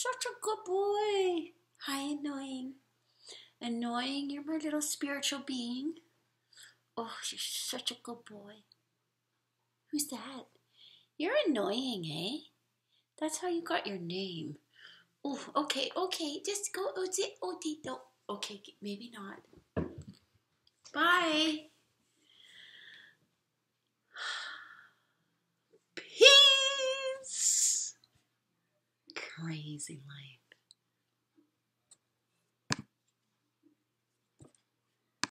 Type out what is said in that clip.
such a good boy. Hi, Annoying. Annoying, you're my little spiritual being. Oh, you're such a good boy. Who's that? You're Annoying, eh? That's how you got your name. Oh, okay. Just go. No. Okay, maybe not. Bye. Peace. Crazy life.